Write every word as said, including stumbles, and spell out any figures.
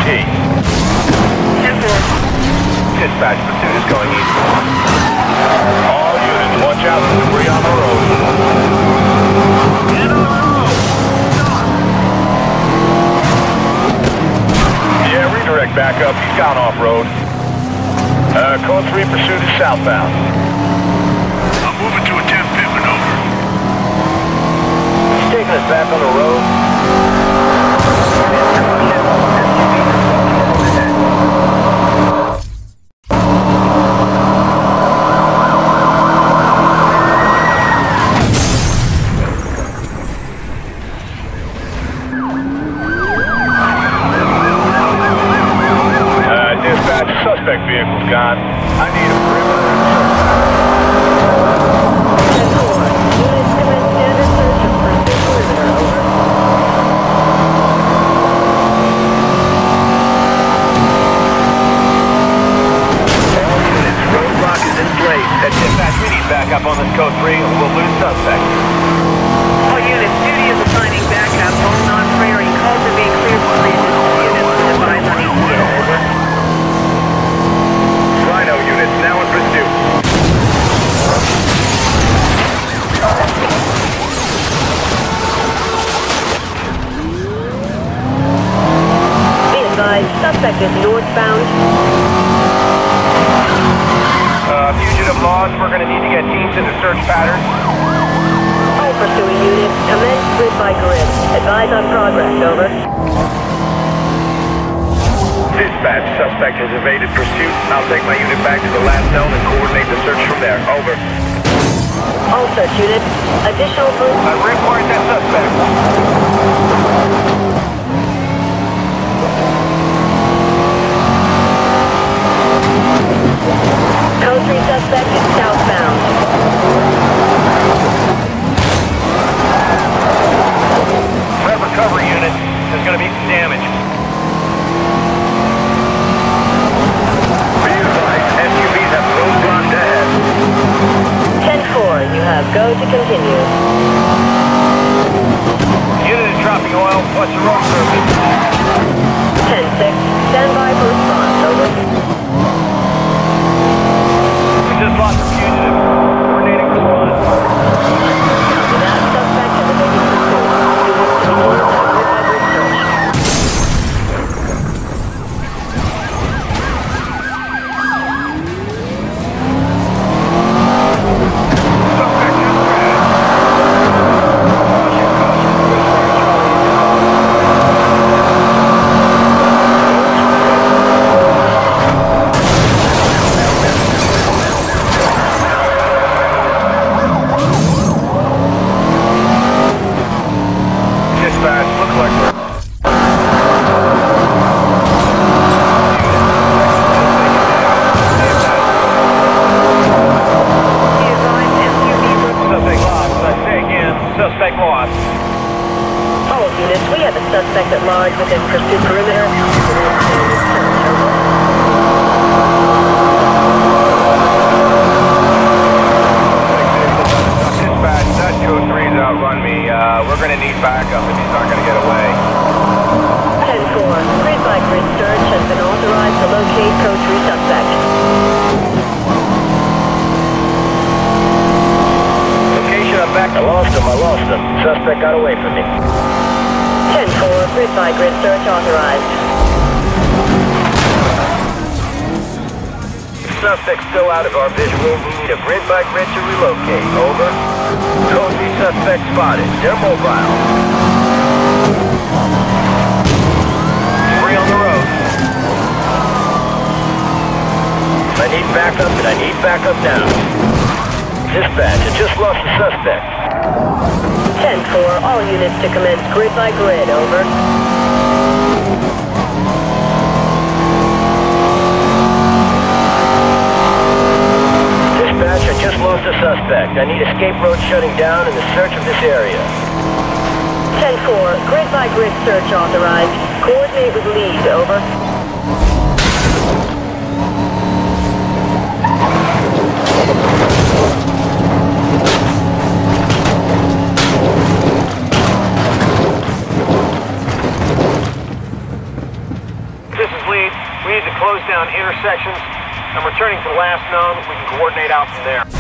T. ten four. Dispatch, pursuit is going east. All units, watch out for debris on the road. Get on the road! Yeah, redirect back up. He's gone off-road. Uh, code three, pursuit is southbound. I'm moving to a ten Pittman, over. He's taking us back on the road. Uh, dispatch, suspect vehicle's gone. I need a perimeter. ten four. Units commence standard search of pursuit perimeter, over. All units, roadblock is in place. At dispatch, we need backup on this code three, or we'll lose suspect. All units, duty is assigning backup. All non-priority calls are being cleared for reasons. Units advise on each deal, over. Rhino units now in pursuit. Be advised, suspect is northbound. Uh, fugitive lost. We're going to need to get teams into search pattern. All pursuing units, commence grid by grid. Advise on progress, over. Dispatch, suspect has evaded pursuit. I'll take my unit back to the last zone and coordinate the search from there. Over. All search units, additional group. I required that suspect. Code three suspect is southbound. Threat recovery unit. There's going to be some damage. Be advised, S U Vs have roadblocked ahead. ten four, you have go to continue. Unit is dropping oil. What's the road surface? ten six, stand by for response, over. We just lost a fugitive. Coordinating response. Copy that, suspect has evaded pursuit. Units to begin a grid-by-grid search. Dispatch, look like we're... Be advised, S U V route. Suspect lost. I say again, suspect lost. All units, we have a suspect at large within pursuit perimeter. Dispatch, that code three's outrun me. Uh, we're gonna need backup if he's not gonna get away. ten four, grid-by-grid search has been authorized to locate code three suspect. Location, I'm back. I lost him, I lost him. Suspect got away from me. ten four, grid-by-grid search authorized. Suspect still out of our visual. We need a grid-by-grid to relocate. Over. Code three suspect spotted. They're mobile. Three on the road. I need backup, and I need backup now. Dispatch, I just lost the suspect. ten four, all units to commence grid-by-grid, over. Dispatch, I just lost a suspect. I need escape road shutting down and the search of this area. ten four, grid-by-grid search authorized. Coordinate with lead, over. sections. I'm returning to the last known. We can coordinate out from there.